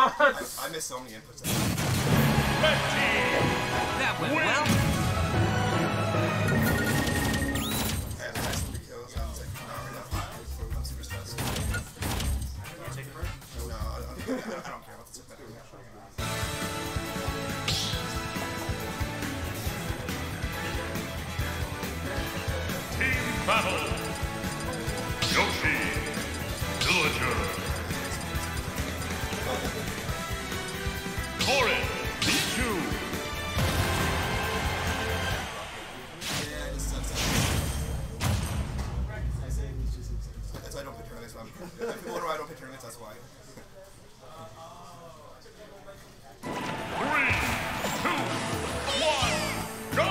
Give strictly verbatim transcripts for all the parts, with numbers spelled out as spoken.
god! I, I missed so many inputs. That went well. I had to test three kills. I was like, no, right now, I'm super stressed. You take it first? No, I, I, I don't care about this. Team battle. Yoshi, Villager. Corrin, Pichu. Yeah, I just that's That's why I don't pick tournaments. If people wonder why I don't pick tournaments, that's why. Three, two, one, go!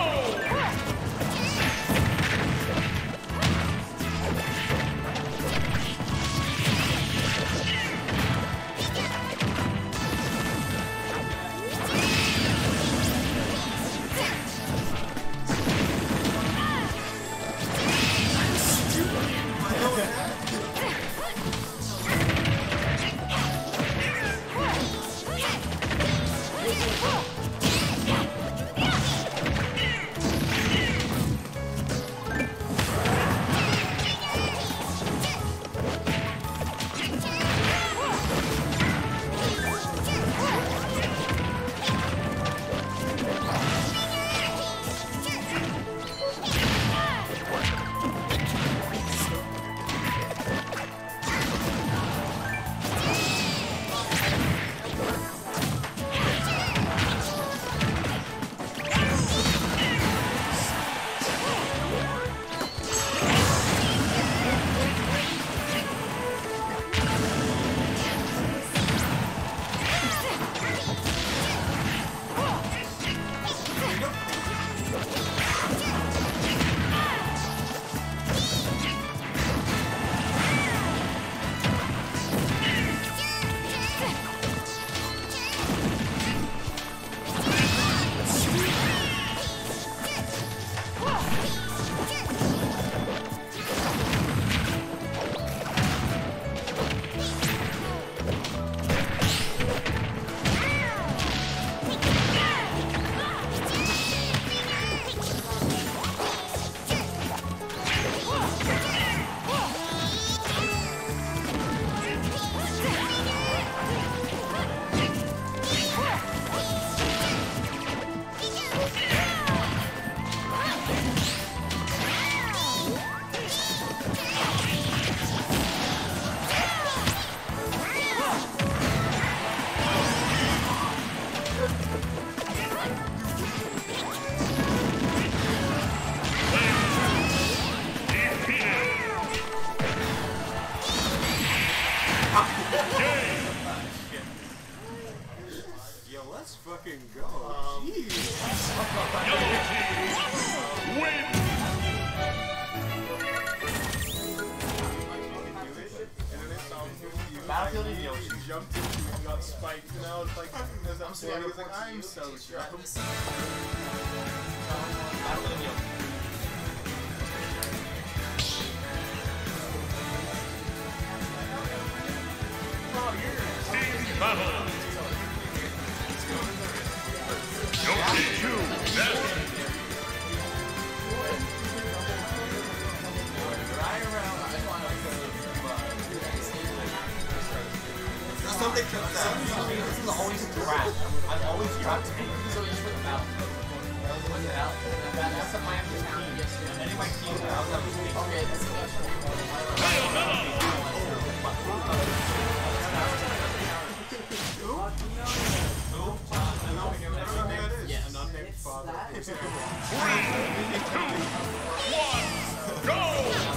Yo, let's fucking go. Um, Jeez. Win! Battlefield is Yoshi. Jumped into it and got spiked, and now it's like, as I'm saying, I was like, I'm so stressed. Battlefield Yoshi. Team battle. Yoshi two, Death. Something comes out. This is always trapped. I'm always trapped. So you just put them out. Put it out. That's a plan for team. Any of my teams are out. Okay, that's Yeah, an unnamed father. Three, two, one, go!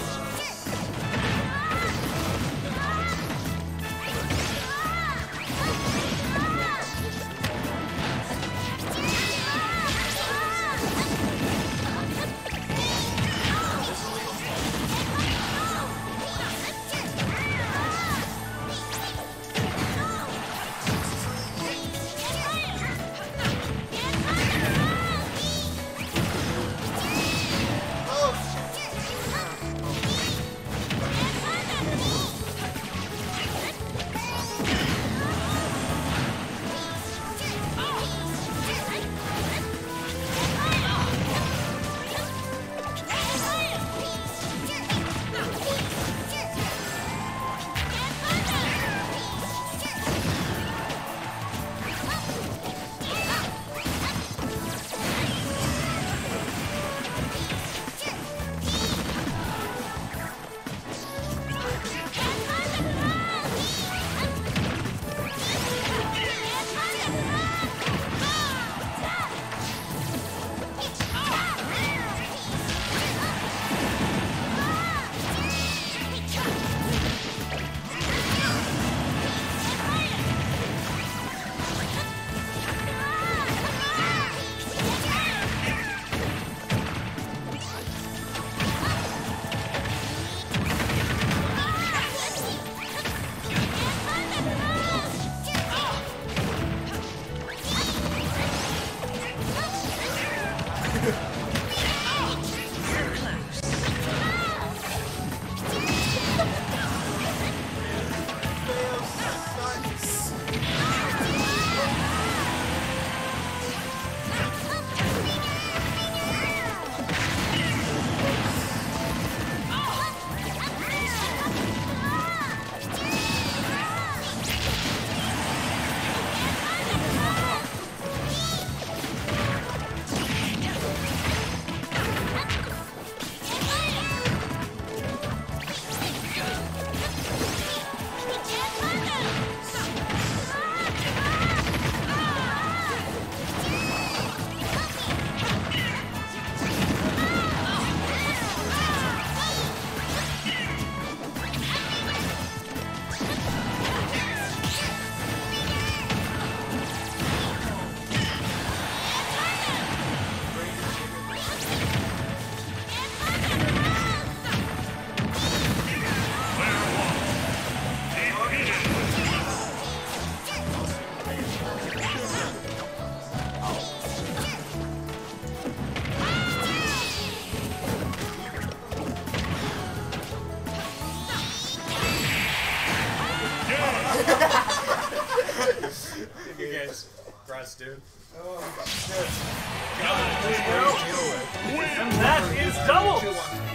case. Congrats, dude. Oh, shit. Double And that is double. two one.